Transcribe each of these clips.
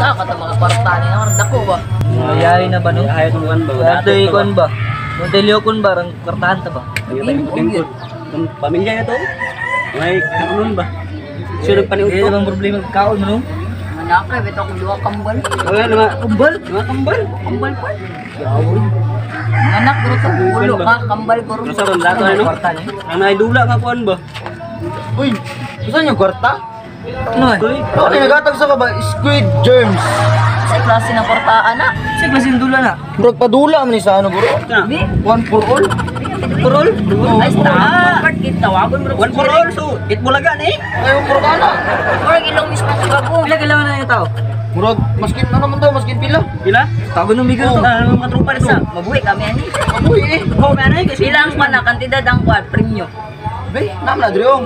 kata mga kwarta ni naman dako ba. Mayari na ba no? Ayaw tumuan ba? Ate ikon ba? Modelyo kun ba rang kwartahan ta ba? Lingkod. Pamilya na to. May kanon ba? Sino paniud Ano ko? bang problema kaon mo no? Manakay bitaw ko duha kambal. Wala na kambal. Mga kambal. Kambal pa. Anak bro sa ulo ka kambal bro. Sa ron dato ano? Kwarta ni. Ang naidula nga kuan ba? Uy, saan yung kwarta? No. Ano nagatag sa ka ba? Squid germs. Sa klase ng kwartaan na. Si klasin dula na. Bro, padula man ni sa ano bro? Bi. One for all. Turol. Ay sta. Part kita wagon bro. One for all so it bulagan eh. Ayaw bro ka na. Or ilong mismo ko bago. Pila kailangan na yung tao? Murag, maskin ano naman daw, maskin pila. Pila? Tago ng bigil to. Mga tropa Sa nito. mabuhi kami ani. Amoy eh. Oh, man ay kasi. Bilang pa na kantidad ang kwad premyo. Be, naman na driyong.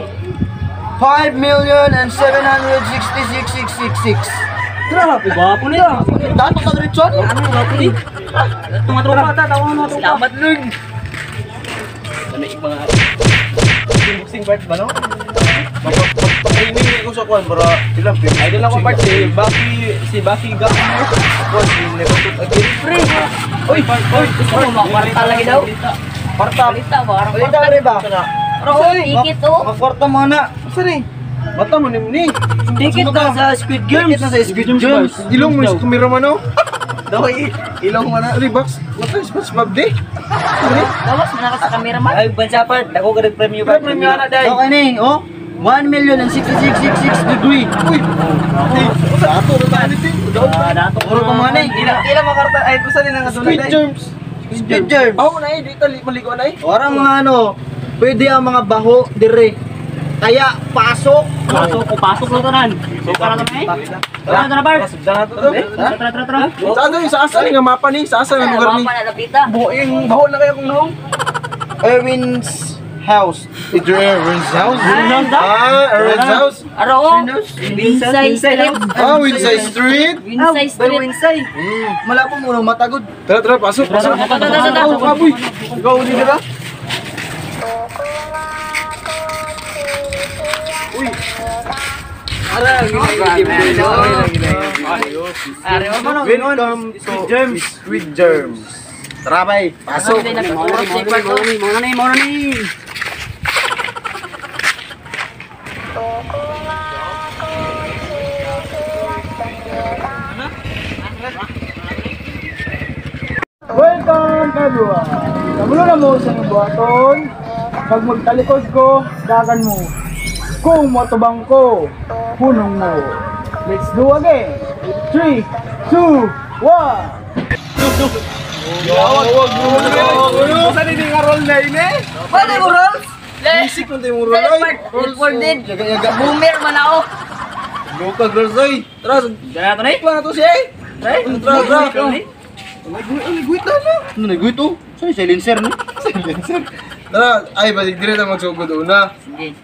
5,766,666. Grabe gwapo nito. Dato sa diretsyon. Ano gwapo ni? Mga tropa ta tawon mga tropa. Salamat Lord. Ano yung mga Boxing part ba no? Pag-training ko sa kwan para ilang film. idol ako part si Baki Gamo. Ako si Nevertut again. Pre. Oy, gusto mo makwarta lagi daw? Kwarta. Balita ba? Arang Balita rin ba? Roy, ikit oh. Makwarta mo na. Saan eh? Mata mo ni. Ticket na sa Squid Games. Ticket na sa Squid Games. Ilong mo yung kumira mo no? Daw ilong mo na. Relax. Mata yung SpongeBob di. Gawas mo na ka sa camera man. Ay bansa pa, dako ka rin premyo ba? Premyo na dai. Okay ni, oh. 1,066,666 degree. Uy. Dato na tayo nito. dato Puro pa mga ni. Ila makarta ay kusa din ang Squid germs. Squid germs. Oh, na dito maligo na eh. Orang mga ano, pwede ang mga baho dire. Kaya pasok. Pasok lang tanan. So para na eh. Tara na bar. Tara. Saan yung sa asa nga mapa ni? Sa asa nga lugar ni? Mapa na lapita. Buing baho na kayo kung nahong. Erwin's house. Is there Erwin's house? Erwin's house. Aro. Winsay Street. Winsay Street. Winsay Street. Malapo mo nang matagod. Tara, pasok. Tara. Kaboy. Ikaw ni dira. Uy. Welcome to Squid Germs. Tara bay, pasok. Mauna ni. Welcome everyone. Kamulo na mo sa mga buhaton. Pag magtalikod ko, dagan mo. Kung matubang ko, punong mo. Let's do again. 3, 2, 1. Saan hindi nga roll na yun eh? Pwede mo roll? Basic kung tayo mo roll ay. Recorded. Boomer man ako. Local girls ay. Tara, Dala to na eh. na to siya eh. Tara. Nag-guit na na. Ano nag-guit to? Saan yung silencer ni? Silencer. Tara, ay balik dire na magsugod una. Sige.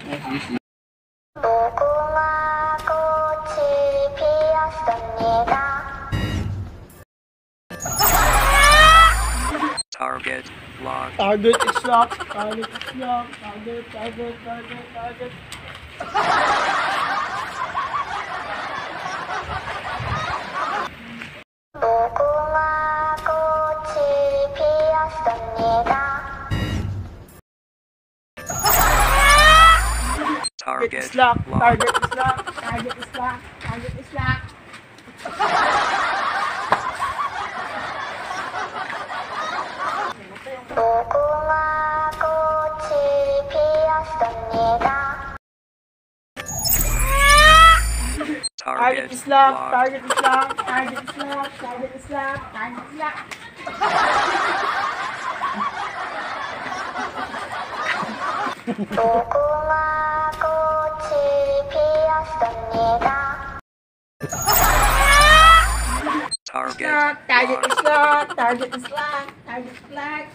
Target locked. Target is locked. Target is locked. Target. Target Is locked. locked. Target is locked. Target locked. Target is locked. Target locked.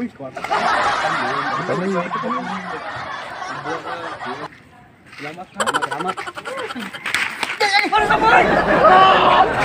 Uy, kwarta. Salamat ha. Salamat. Para sa boy!